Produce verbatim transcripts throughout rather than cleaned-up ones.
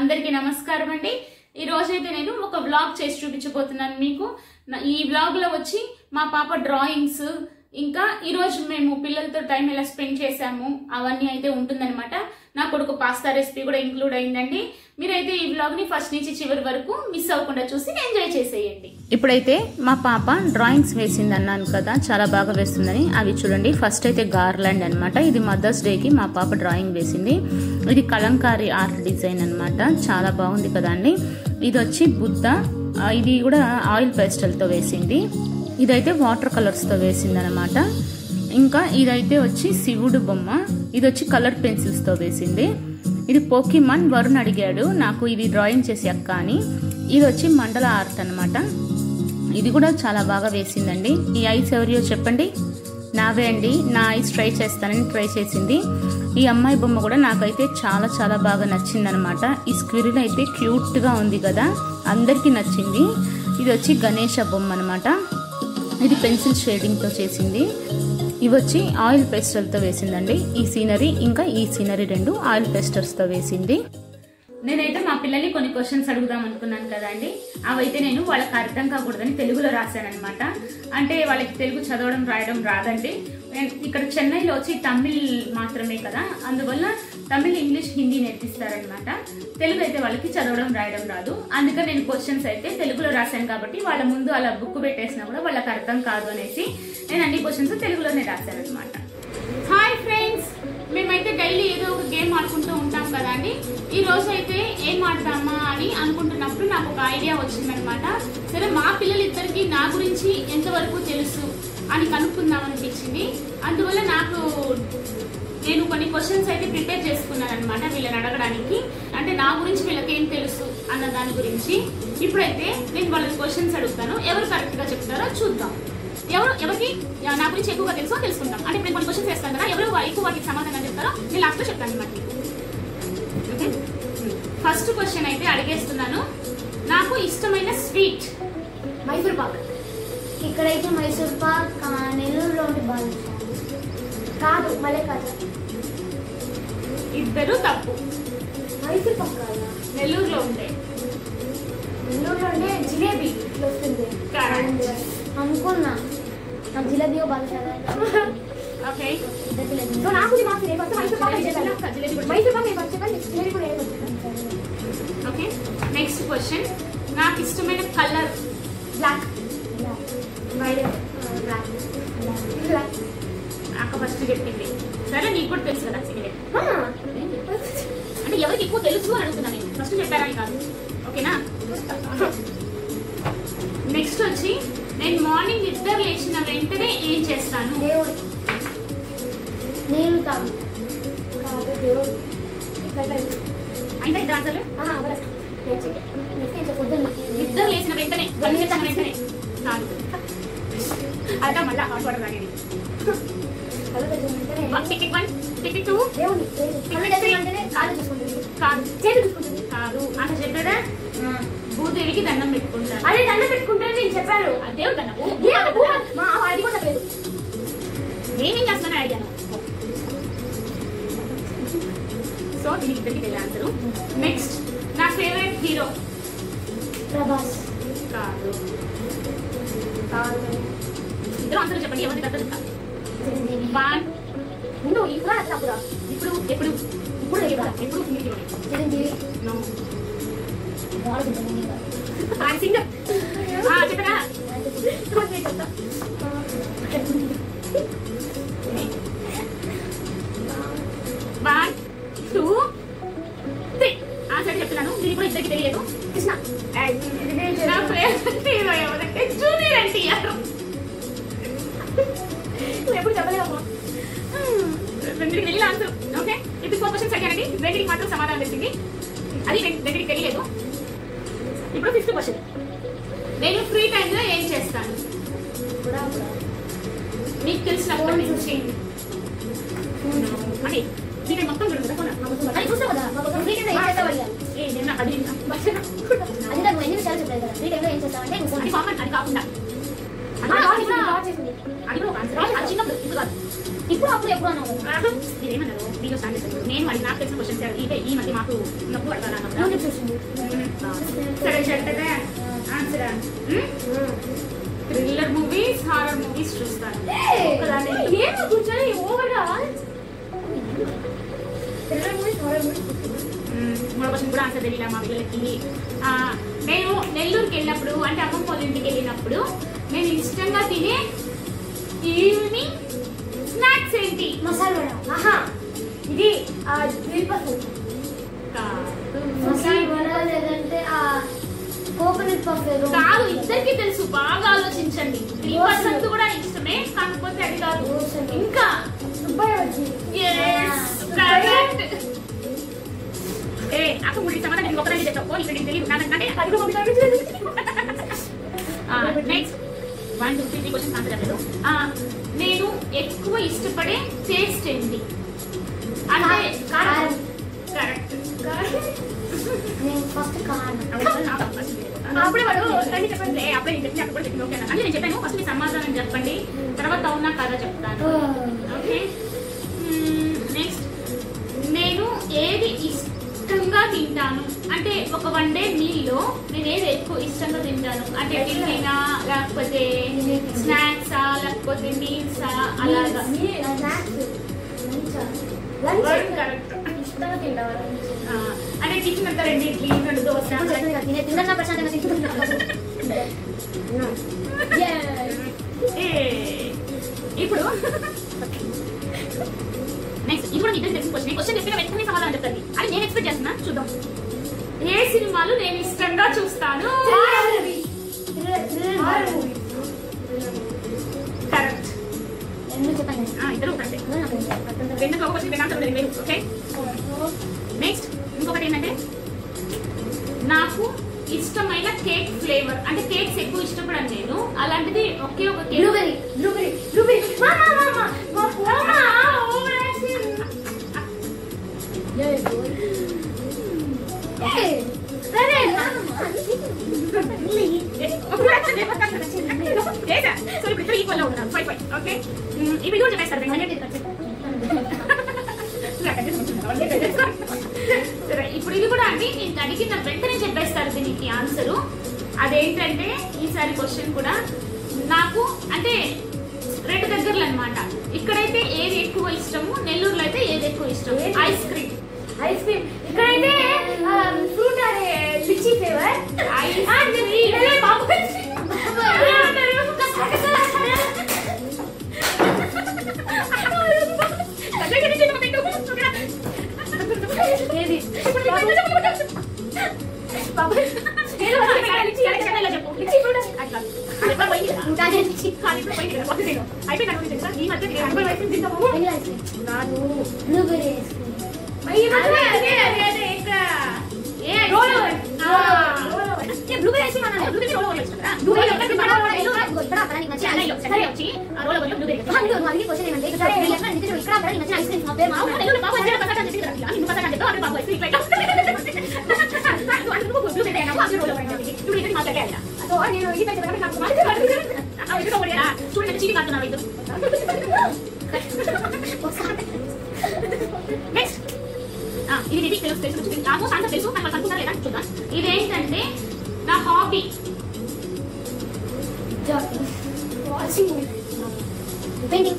అందరికీ నమస్కారం అండి। ఈ రోజు అయితే నేను ఒక వ్లాగ్ చేసి చూపించబోతున్నాను మీకు। ఈ వ్లాగ్ లో వచ్చి మా పాప డ్రాయింగ్స్ ఇంకా ఈ రోజు మేము పిల్లలతో టైం ఎలా స్పెండ్ చేసాము అవన్నీ అయితే ఉంటుందన్నమాట। నా కొడుకు పాస్తా రెసిపీ కూడా ఇంక్లూడ్ అయిందండి। మీరైతే ఈ వ్లాగ్ ని ఫస్ట్ నుంచి చివరి వరకు మిస్ అవ్వకుండా చూసి ఎంజాయ్ చేసేయండి। ఇప్పుడైతే మా పాప డ్రాయింగ్స్ వేసింది అన్నాను కదా, చాలా బాగా వేస్తుందని। అవి చూడండి, ఫస్ట్ అయితే గార్లాండ్ అన్నమాట। ఇది మదర్స్ డే కి మా పాప డ్రాయింగ్ వేసింది। ఇది కలంకారీ ఆర్ట్ డిజైన్ అన్నమాట, చాలా బాగుంది కదా అండి। ఇది వచ్చి బుద్ధ, ఇది కూడా ఆయిల్ పేస్టల్ తో వేసింది। ఇదైతే వాటర్ కలర్స్ తో వేసింది అనమాట। ఇంకా ఇదైతే వచ్చి శివుడు బొమ్మ, ఇది వచ్చి కలర్ పెన్సిల్స్ తో వేసింది। ఇది పోకీమాన్ వరుణ్ అడిగాడు నాకు ఇది డ్రాయింగ్ చేసి అక్క అని। ఇది వచ్చి మండల ఆర్ట్ అనమాట, ఇది కూడా చాలా బాగా వేసిందండి। ఈ ఐస్ ఎవరియో చెప్పండి? నావే అండి, నా ఐస్ ట్రై చేస్తానని ట్రై చేసింది। ఈ అమ్మాయి బొమ్మ కూడా నాకైతే చాలా చాలా బాగా నచ్చింది అనమాట। ఈ స్క్విరిల్ అయితే క్యూట్ గా ఉంది కదా, అందరికీ నచ్చింది। ఇది వచ్చి గణేష బొమ్మ అనమాట, ఇది పెన్సిల్ షేడింగ్ తో చేసింది। ఇవి వచ్చి ఆయిల్ పేస్టల్ తో వేసిందండి। ఈ సీనరీ ఇంకా ఈ సీనరీ రెండు ఆయిల్ పేస్టల్స్ తో వేసింది। నేనైతే మా పిల్లల్ని కొన్ని క్వశ్చన్స్ అడుగుదాం అనుకున్నాను కదండి, అవైతే నేను వాళ్ళకి అర్థం కాకూడదని తెలుగులో రాశాను అనమాట। అంటే వాళ్ళకి తెలుగు చదవడం రాయడం రాదండి। ఇక్కడ చెన్నైలో వచ్చి తమిళ్ మాత్రమే కదా, అందువల్ల తమిళ్ ఇంగ్లీష్ హిందీ నేర్పిస్తారనమాట। తెలుగు అయితే వాళ్ళకి చదవడం రాయడం రాదు, అందుకని నేను క్వశ్చన్స్ అయితే తెలుగులో రాశాను కాబట్టి వాళ్ళ ముందు అలా బుక్ పెట్టేసినా కూడా వాళ్ళకి అర్థం కాదు అనేసి నేను అన్ని క్వశ్చన్స్ తెలుగులోనే రాశాను అనమాట। హాయ్ ఫ్రెండ్స్, మేమైతే డైలీ ఏదో ఒక గేమ్ ఆడుకుంటూ ఉంటాం కదా అండి। ఈ రోజు అయితే ఏం ఆడతామా అని అనుకుంటున్నప్పుడు నాకు ఒక ఐడియా వచ్చిందనమాట। సరే మా పిల్లలిద్దరికి నా గురించి ఎంతవరకు తెలుసు అని కనుక్కుందాం అనిపించింది। అందువల్ల నాకు నేను కొన్ని క్వశ్చన్స్ అయితే ప్రిపేర్ చేసుకున్నాను అనమాట వీళ్ళని అడగడానికి, అంటే నా గురించి వీళ్ళకి ఏం తెలుసు అన్న దాని గురించి। ఇప్పుడైతే నేను వాళ్ళకి క్వశ్చన్స్ అడుగుతాను, ఎవరు కరెక్ట్ గా చెప్తారో చూద్దాం। ఎవరు ఎవరికి నా గురించి ఎక్కువగా తెలుసో తెలుసుకుంటాం। అంటే నేను కొన్ని క్వశ్చన్స్ వేస్తాను కదా, ఎవరు ఎక్కువ వాటికి సమాధానం చెప్తారో నేను లాస్ట్ లో చెప్తాను అనమాట। ఓకే, ఫస్ట్ క్వశ్చన్ అయితే అడిగేస్తున్నాను, నాకు ఇష్టమైన స్వీట్? మైసూర్ పాక్। ఇక్కడైతే మైసూర్ పాక్ నెల్లూరులో ఉంటే బాగుంది కాదు, మళ్ళీ కాదు, ఇద్దరు తప్పు। మైసూర్ పాక్ కాదా, నెల్లూరులో ఉంటే నెల్లూరులో ఉంటే జిలేబీ వస్తుంది అనుకున్నా, నాకు జిలేబీ బాగా ఓకే। సో నాకు మైసూర్ పాక్ మైసూర్ పాక్ నేను వచ్చాను, జిలేబీ కూడా ఓకే। నెక్స్ట్ క్వశ్చన్, నాకు ఇష్టమైన కలర్? బ్లాక్ బ్లాక్ బ్లాక్ అక్క ఫస్ట్ చెప్పింది, సరే నీకు కూడా తెలుసు కదా అంటే ఎవరికి ఎక్కువ తెలుసు అని అడుగుతున్నాను నేను, ఫస్ట్ చెప్పారని కాదు, ఓకేనా? నెక్స్ట్ వచ్చి, నేను మార్నింగ్ నిద్ర లేచిన వెంటనే ఏం చేస్తాను? దేవుడు నేను తాను దేవుడు అంటే ఇద్దరు ఆన్సర్లు? నిద్ర లేచిన వెంటనే వెంటనే కాదు, అదా మళ్ళీ హాట్ వాటర్ తాగేది। టికెట్ వన్, టికెట్ టూ, కాదు అంత చెప్పారా? భూదేవికి దండం పెట్టుకుంటారు। అదే దండం పెట్టుకుంటారు నేను చెప్పాను, దేవుడు దండం అది కూడా చెప్పలేదు, నేనేం చేస్తున్నాను అడిగాను। సో దీనికి ఇద్దరికి తెలియదు ఆన్సరు। నెక్స్ట్, నా ఫేవరెట్ హీరో? ప్రభాస్। కాదు, ఇద్దరు ఆన్సర్ చెప్పండి, ఎవరి దగ్గర వన్ ముందు ఇప్పుడు అప్పుడు ఇప్పుడు ఎప్పుడు ఇప్పుడు ఎప్పుడు చిరంజీవి సింగర్ చెప్పరా? వన్ టూ త్రీ ఆన్సర్ చెప్తున్నాను, దీనికి కూడా ఇద్దరికి తెలియదు। కృష్ణ। నా ఫేవరెట్ హీరో ఎవరంటే జూనియర్ ఎన్టీఆర్। ఎప్పుడు చెప్పలేము, రెండింటికి తెలియదు ఆన్సర్, ఓకే? ఇప్పుడు ఫోర్ క్వశ్చన్స్ అడిగానండి, రెండింటికి మాత్రం సమాధానం తెలిసింది, అది రెండింటికి తెలియదు। ఇప్పుడు ఫిఫ్త్ క్వశ్చన్, నేను ఫ్రీ టైంలో ఏం చేస్తాను? మీకు తెలిసినప్పటి నుంచి అని నేను మొత్తం చూడండి కదా, అది చూస్తావు కదా ఫ్రీ టైంలో ఏం చేస్తావు అడిగాను, అది అది నాకు ఎన్ని విషయాలు చెప్పలేదు కదా, ఫ్రీ టైంలో ఏం చేస్తావంటే అది కామన్, అది కాకుండా అది కూడా ఒక ఆన్సర్. అది చిన్నప్పుడు ఇప్పుడు కాదు. ఇప్పుడు అప్పుడు ఎప్పుడు అన్నావు? మీరేమన్నారు వీడియో స్టార్ట్ చేశారు. నేను అది నాకు తెలిసిన క్వశ్చన్స్ ఇదే ఈ మధ్య మాకు ఉన్నప్పుడు అడగాలన్నప్పుడు సరే చెప్పే answer. Thriller movies, horror movies చూస్తాను. ఏమో కూర్చొని ఓవర్గా థ్రిల్లర్ మూవీస్, హారర్ మూవీస్. మూడో క్వశ్చన్ కూడా ఆన్సర్ తెలియదా మా పిల్లలకి. నేను నెల్లూరుకి వెళ్ళినప్పుడు అంటే అమ్మమ్మ వాళ్ళ ఇంటికి వెళ్ళినప్పుడు నేను ఇష్టంగా తినే ఈవినింగ్ స్నాక్స్ ఏంటి? మసాలా వడ. ఆహా ఇది దిల్పసు మసాలా వడ లేదంటే ఆ కోకోనట్ పఫ్ ఏదో కాదు. ఇద్దరికి తెలుసు, బాగా ఆలోచించండి. త్రీ పర్సెంట్ కూడా ఇష్టమే, కాకపోతే అది కాదు. ఇంకా సుబ్బయ్య వచ్చి ఏ అక్క మూడు సమాధానం నేను ఒకటే చెప్పు. ఇక్కడ నీకు తెలియదు నాకంటే. Next one two three three questions answer చెప్పలేదు. నేను ఎక్కువ ఇష్టపడే టేస్ట్ ఏంటి? అంటే కారం. కరెక్ట్. నేను ఫస్ట్ కారం. అప్పుడే వాడు రండి చెప్పండి. అప్పుడే నేను చెప్పి అక్కడ కూడా చెప్పి ఓకే అంటే నేను చెప్పాను. ఫస్ట్ మీ సమాధానం చెప్పండి, తర్వాత అవునా కాదా చెప్తాను. ఓకే నెక్స్ట్ నేను ఏది ఇష్టంగా తింటాను? అంటే ఒక వన్ డే మీల్లో నేను ఏది ఎక్కువ ఇష్టంగా తింటాను? అంటే టిఫినా లేకపోతే స్నాక్సా లేకపోతే మీల్సా అలాగా? కరెక్ట్. ఇష్టంగా తింటావా? అంటే టిఫిన్ అంతా రెండు ఇడ్లీ రెండు దోశ తిన్నా ప్రశాంతంగా తీసుకుంటున్నాను. ఇప్పుడు నెక్స్ట్ ఇప్పుడు నీకు తెలిసిన క్వశ్చన్ క్వశ్చన్ చెప్పిన వెంటనే సమాధానం చెప్తాను. అది నేను ఎక్స్పెక్ట్ చేస్తున్నా, చూద్దాం. ఏ సినిమాలు నేను ఇష్టంగా చూస్తాను? కరెక్ట్. ఇద్దరు కరెక్ట్. రెండు ఒక క్వశ్చన్ ఆన్సర్ లేదు. ఓకే నెక్స్ట్ ఇంకొకటి ఏంటంటే నాకు ఇష్టమైన కేక్ ఫ్లేవర్. అంటే కేక్స్ ఎక్కువ ఇష్టపడను నేను, అలాంటిది ఒకే ఒక కేక్. Blueberry blueberry blueberry. మామా మామా మామా ఓవర్ యాక్షన్. ఏ ఏ సరే సో ఇప్పుడు ఈక్వల్ లో ఉన్నారు. Five five. ఓకే ఇవి కూడా చెప్పేస్తారు. సరే ఇప్పుడు ఇది కూడా అండి నేను అడిగిన వెంటనే చెప్పేస్తారు దీనికి ఆన్సరు. అదేంటంటే ఈసారి క్వశ్చన్ కూడా నాకు అంటే రెండు దగ్గరలు అనమాట. ఇక్కడైతే ఏది ఎక్కువ ఇష్టము, నెల్లూరులో అయితే ఏది ఎక్కువ ఇష్టం? Ice cream. Ice cream. ఇక్కడైతే ఫ్రూట్ అదే లిచీ ఫ్లేవర్. ఐస్ క్రీమ్ బాబు ఇది తెలుసు తెలుసు నాకు ఆన్సర్ తెలుసు, నాకు అనుకుంటారు లేదా చూద్దాం. ఇదేంటంటే నా hobby. Painting,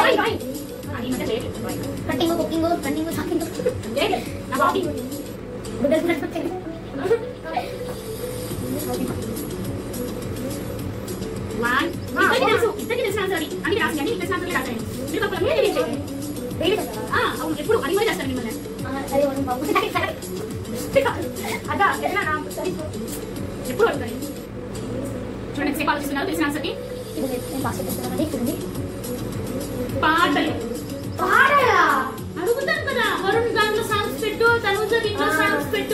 cutting, cooking, running, shopping. నా హాబీ తెలుసు. ఇద్దరికి తెలిసిన ఆన్సర్ అది. అన్ని రాసి అన్ని తెలిసిన ఆన్సర్ రాసాను. అవును ఎప్పుడు అది కూడా చేస్తాను మిమ్మల్ని. అదా ఎట్లా నా ఎప్పుడు అడుగుతాను. చూడండి సేపు ఆలోచిస్తున్నారు తెలిసిన ఆన్సర్కి. పాటలు పాటలా అడుగుతాను కదా. వరుణ్ దాంట్లో సాంగ్స్ పెట్టు, తనుజ దీంట్లో సాంగ్స్ పెట్టు.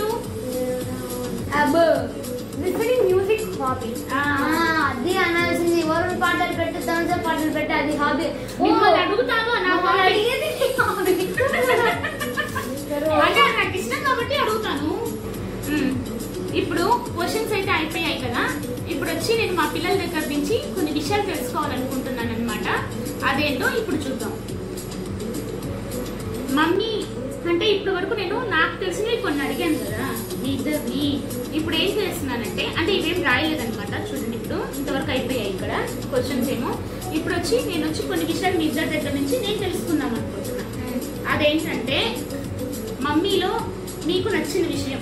Music hobby. అది అనాల్సింది. వరుణ్ పాటలు పెట్టు, తనుజ పాటలు పెట్టు, అది హాబీ. మిమ్మల్ని అడుగుతాను. అంటే నాకు ఇష్టం కాబట్టి అడుగుతాను. ఇప్పుడు క్వశ్చన్స్ అయితే అయిపోయాయి కదా, ఇప్పుడు వచ్చి నేను మా పిల్లల దగ్గర నుంచి కొన్ని విషయాలు తెలుసుకోవాలనుకుంటున్నాను అనమాట. అదేంటో ఇప్పుడు చూద్దాం. మమ్మీ అంటే ఇప్పటి వరకు నేను నాకు తెలిసినవి కొన్ని అడిగాను కదా మీ ఇద్దరిని. ఇప్పుడు ఏం చేస్తున్నానంటే, అంటే ఇవేం రాయలేదనమాట. చూడండి, ఇప్పుడు ఇంతవరకు అయిపోయాయి ఇక్కడ క్వశ్చన్స్ ఏమో. ఇప్పుడు వచ్చి నేను వచ్చి కొన్ని విషయాలు మీ ఇద్దరి దగ్గర నుంచి నేను తెలుసుకుందాం అనుకుంటున్నాను. అదేంటంటే మమ్మీలో మీకు నచ్చిన విషయం.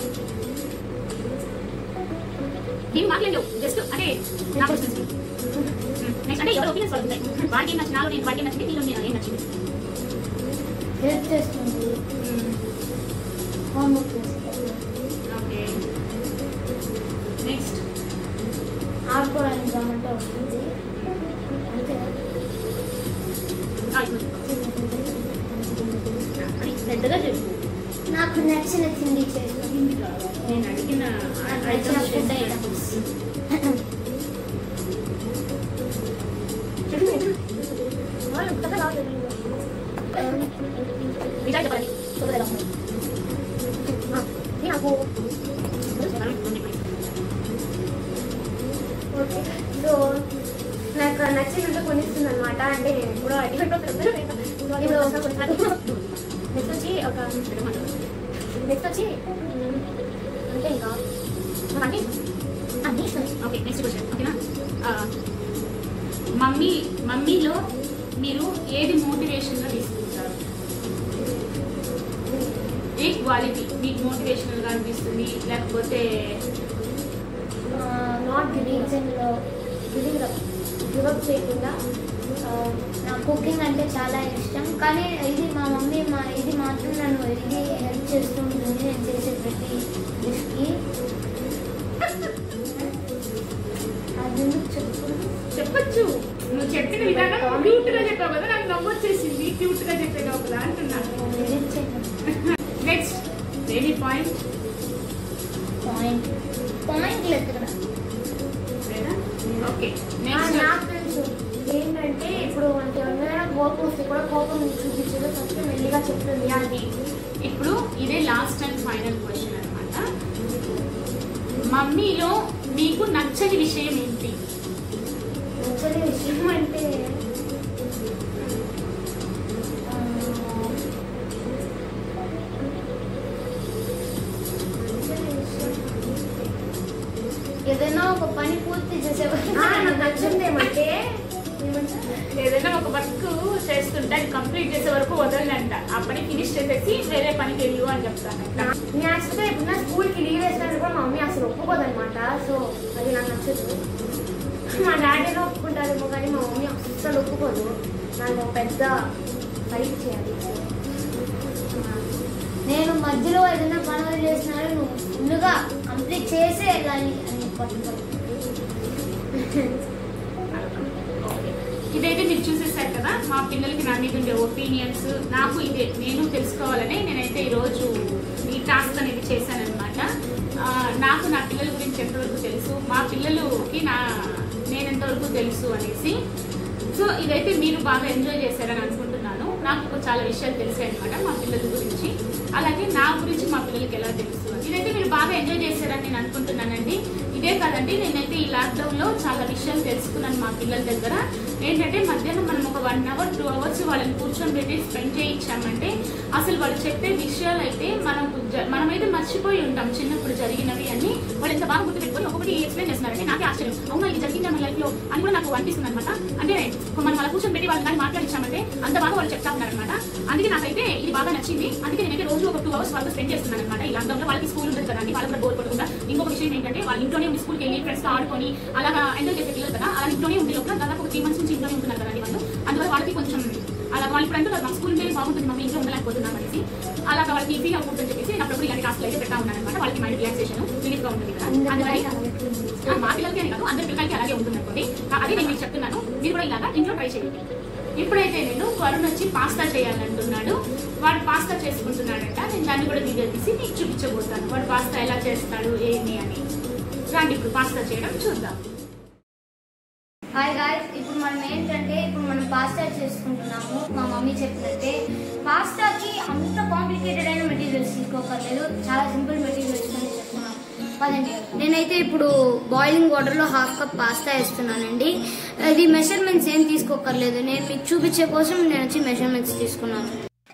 నేను మాట్లాడలేవు, జస్ట్ అంటే నాకు నెక్స్ట్ అంటే ఎవరు ఒపీనియన్స్ వస్తుంటాయి. వాడికి ఏం నచ్చినాలో నేను వాడికి నచ్చింది, నీలో నేను ఏం నచ్చింది. హెల్ప్ చేస్తుంది, హోంవర్క్ చేస్తుంది. ఓకే, నెక్స్ట్ ఆడుకోవడానికి గమనింటే వస్తుంది. అంతే పెద్దగా చెప్పు. నాకు నచ్చిన తిండి చేస్తుంది. నేను అడిగిన నచ్చిన ఫుడ్ ఐటమ్స్. నాకు ఓకే, సో నాకు నచ్చినట్టు కొనిస్తుంది అనమాట. అంటే నేను ఎప్పుడో అడిగి నెక్స్ట్ వచ్చి ఒక నెక్స్ట్ వచ్చి అంటే ఇంకా అన్నీ అన్నీ ఇష్టం. Okay, next question. ఓకేనా, మమ్మీ మమ్మీలో మీరు ఏది మోటివేషన్గా తీసుకుంటారు? ఏ క్వాలిటీ మీకు మోటివేషనల్గా అనిపిస్తుంది? లేకపోతే not giving giving give up చేయకుండా. నాకు కుకింగ్ అంటే చాలా ఇష్టం, కానీ ఇది మా మమ్మీ మా ఇది మాత్రం నన్ను ఇది హెల్ప్ చేస్తూ ఉంటుంది నేను చేసే ప్రతి డిష్కి. అది ఎందుకు చెప్పు చెప్పచ్చు. నువ్వు చెప్పిన విధానం క్యూట్ గా చెప్పావు కదా, నాకు నవ్వు వచ్చేసింది. క్యూట్ గా చెప్పే లోపల అంటున్నాను. Next any point point point లేదు కదా. ఓకే, నెక్స్ట్ నాకు తెలుసు ఏంటంటే, ఇప్పుడు మనకి ఎవరైనా కోపం వస్తే కూడా కోపం చూపించదు, ఫస్ట్ మెల్లిగా చెప్తుంది అది. ఇప్పుడు ఇదే లాస్ట్ అండ్ ఫైనల్ క్వశ్చన్ అనమాట. మమ్మీలో మీకు నచ్చని విషయం ఏంటి? నచ్చని విషయం అంటే ఏదైనా ఒక పని పూర్తి చేసేవాళ్ళు నాకు నచ్చింది ఏమంటే, ఏదైనా ఒక వర్క్ చేస్తుంటే అది కంప్లీట్ చేసే వరకు వదలంట. ఆ పని ఫినిష్ చేసేసి వేరే పనికి వెళ్ళు అని చెప్తానంట. నేను యాక్చువల్గా ఇప్పుడు స్కూల్కి లీవ్ వేసినట్టు కూడా మా మమ్మీ అసలు ఒప్పుకోదనమాట. సో అది నాకు నచ్చదు. మా డాడీలో ఒప్పుకుంటారేమో కానీ మా మమ్మీ అసలు ఒప్పుకోదు. నాకు పెద్ద ఫైట్ చేయాలి. నేను మధ్యలో ఏదైనా పనులు చేసినారు నువ్వు ఫుల్గా కంప్లీట్ చేసే వెళ్ళాలి అని పట్టుకోవాలి. ఇదైతే మీరు చూసేసారు కదా మా పిల్లలకి నా మీద ఉండే ఒపీనియన్స్. నాకు ఇదే నేను తెలుసుకోవాలని నేనైతే ఈరోజు ఈ టాస్క్ అనేది చేశానమాట. నాకు నా పిల్లల గురించి ఎంతవరకు తెలుసు, మా పిల్లలకి నా నేను ఎంతవరకు తెలుసు అనేసి. సో ఇదైతే మీరు బాగా ఎంజాయ్ చేశారని అనుకుంటున్నాను. నాకు చాలా విషయాలు తెలిసాయి అనమాట మా పిల్లల గురించి, అలాగే నా గురించి మా పిల్లలకి ఎలా తెలుసు. ఇదైతే మీరు బాగా ఎంజాయ్ చేశారని నేను అనుకుంటున్నానండి. ఇదే కాదండి, నేనైతే ఈ లాక్డౌన్లో చాలా విషయాలు తెలుసుకున్నాను మా పిల్లల దగ్గర. ఏంటంటే మధ్యాహ్నం మనం ఒక వన్ అవర్ టూ అవర్స్ వాళ్ళని కూర్చొని పెట్టి స్పెండ్ చేయించామంటే అసలు వాళ్ళు చెప్పే విషయాలు అయితే మనం మనమైతే మర్చిపోయి ఉంటాం చిన్నప్పుడు జరిగినవి అని. వాళ్ళు ఎంత బాగా గుర్తుపెట్టుకొని ఒక్కొక్కటి ఎక్స్ప్లెయిన్ చేస్తున్నారంటే నాకే ఆశ్చర్యం. అవునా ఇది జరిగింది మన లైఫ్లో అని కూడా నాకు అనిపిస్తుంది అనమాట. అంటే మనం వాళ్ళ కూర్చొని పెట్టి వాళ్ళని కానీ మాట్లాడించామంటే అంత బాగా వాళ్ళు చెప్తా ఉన్నారనమాట. అందుకే నాకైతే ఇది బాగా నచ్చింది. అందుకే నేనైతే రోజు ఒక టూ అవర్స్ వాళ్ళతో స్పెండ్ చేస్తున్నాను అనమాట. ఈ లాక్డౌన్లో వాళ్ళకి స్కూల్ ఉంటుంది కదా అని వాళ్ళు కూడా బోర్ పడకుండా. ఇంకొక విషయం ఏంటంటే వాళ్ళ ఇంట్లోనే ఉండి స్కూల్కి వెళ్ళి ఫ్రెండ్స్తో ఆడుకొని అలాగా ఎంజాయ్ చేసే పిల్లలు కదా, అలా ఇంట్లోనే ఉండే లోపల దాదాపు ఒక త్రీ మంత్స్ నుంచి ఇంట్లోనే ఉంటున్నారు కదండి వాళ్ళు. అందువల్ల వాళ్ళకి కొంచెం అలా వాళ్ళు ఇప్పుడు అంటారు మా స్కూల్ ఉంటే బాగుంటుంది మమ్మీ ఇంట్లో ఉండలేకపోతున్నాం అనేసి. అలాగా వాళ్ళకి ఈజీగా ఉంటుందని చెప్పేసి నేను అప్పుడప్పుడు ఇలాంటి టాస్క్లు అయితే పెడతా ఉన్నాను అనమాట. వాళ్ళకి మైండ్ రిలాక్సేషన్ రిలీఫ్గా ఉంటుంది కదా. అందువల్ల మా పిల్లలకి అని కాదు అందరి పిల్లలకి అలాగే ఉంటుంది అనుకోండి. అదే నేను మీకు చెప్తున్నాను, మీరు కూడా ఇలాగా ఇంట్లో ట్రై చేయండి. ఇప్పుడైతే నేను వరుణ్ వచ్చి పాస్తా చేయాలంటున్నాడు. వాడు పాస్తా చేసుకుంటున్నాడంట. నేను దాన్ని కూడా వీడియో తీసి మీకు చూపించబోతాను వాడు పాస్తా ఎలా చేస్తాడు ఏమి అని. రండి ఇప్పుడు పాస్తా చేయడం చూద్దాం. హాయ్ గాయ్స్, ఇప్పుడు మనం ఏంటంటే ఇప్పుడు మనం పాస్తా చేసుకుంటున్నాము. మా మమ్మీ చెప్పినట్టే పాస్తాకి అంత కాంప్లికేటెడ్ అయిన మెటీరియల్స్ తీసుకోకర్లేదు, చాలా సింపుల్ మెటీరియల్స్ అని చెప్తున్నాం. పదండి. నేనైతే ఇప్పుడు బాయిలింగ్ వాటర్లో హాఫ్ కప్ పాస్తా వేస్తున్నానండి. అది మెజర్మెంట్స్ ఏం తీసుకోకర్లేదు, నేను మీకు చూపించే కోసం నేను వచ్చి మెజర్మెంట్స్ తీసుకున్నాను.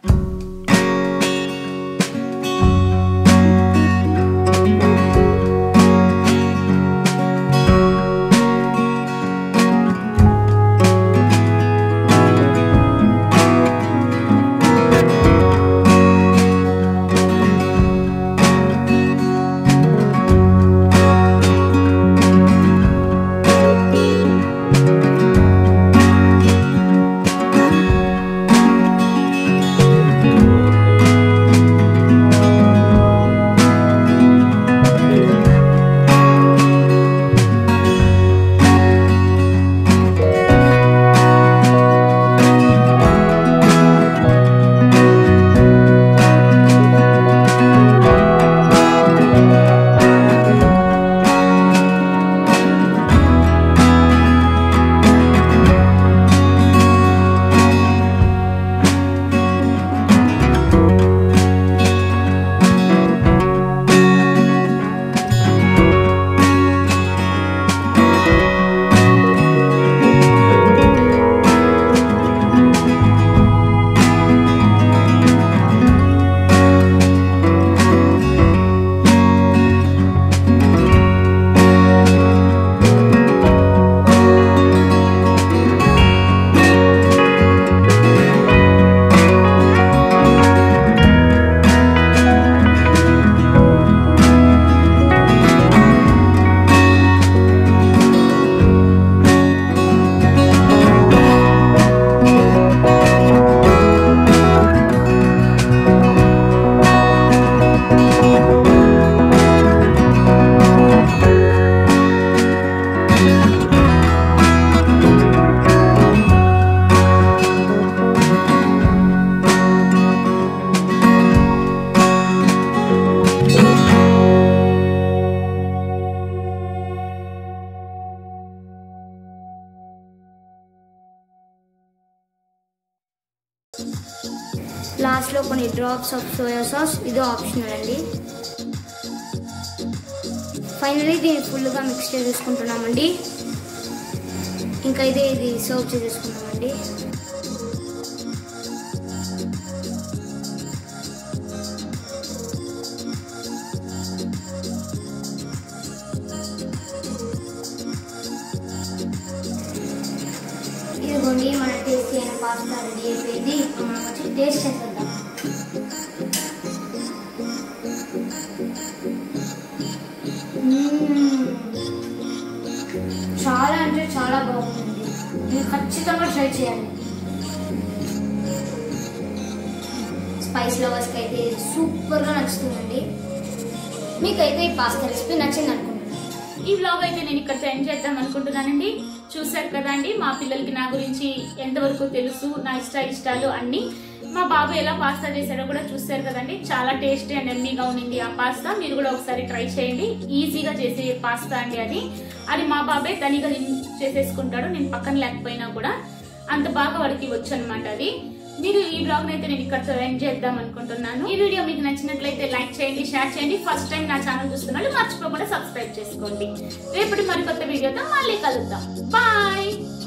లాస్ట్లో కొన్ని డ్రాప్స్ ఆఫ్ సోయా సాస్, ఇది ఆప్షనల్ అండి. ఫైనలీ దీన్ని ఫుల్గా మిక్స్ చేసేసుకుంటున్నామండి. ఇంకా ఇదే ఇది సర్వ్ చేసేసుకున్నామండి. ఇదిగోండి మన టేస్టీ అయిన పాస్తా రెడీ అయిపోయింది. ఇప్పుడు మనం వచ్చి టేస్ట్ చేసేద్దాం. చాలా అంటే చాలా బాగుంటుంది, మీరు ఖచ్చితంగా ట్రై చేయాలి. స్పైస్ లవర్స్కి అయితే సూపర్గా నచ్చుతుందండి. మీకైతే ఈ పాస్తా రెసిపీ నచ్చింది అనుకుంటున్నాను. ఈ వ్లాగ్ అయితే నేను ఇక్కడ ఎండ్ చేద్దాం అనుకుంటున్నానండి. చూసారు కదా అండి మా పిల్లలకి నా గురించి ఎంతవరకు తెలుసు, నా ఇష్ట ఇష్టాలు అన్ని. మా బాబు ఎలా పాస్తా చేశాడో కూడా చూసారు కదండి. చాలా టేస్టీ అండ్ ఎమ్మీగా ఉంది ఆ పాస్తా. మీరు కూడా ఒకసారి ట్రై చేయండి. ఈజీగా చేసే పాస్తా అండి అది. అది మా బాబే తనిగా చేసేసుకుంటాడు, నేను పక్కన లేకపోయినా కూడా అంత బాగా వాడికి వచ్చు అనమాట అది. మీరు ఈ బ్లాగ్ అయితే నేను ఇక్కడతో ఎండ్ చేద్దాం అనుకుంటున్నాను. ఈ వీడియో మీకు నచ్చినట్లయితే లైక్ చేయండి, షేర్ చేయండి. ఫస్ట్ టైం నా ఛానల్ చూస్తున్నారు మర్చిపోకుండా సబ్స్క్రైబ్ చేసుకోండి. రేపటి మరికొత్త వీడియోతో మళ్ళీ కలుద్దాం. బాయ్.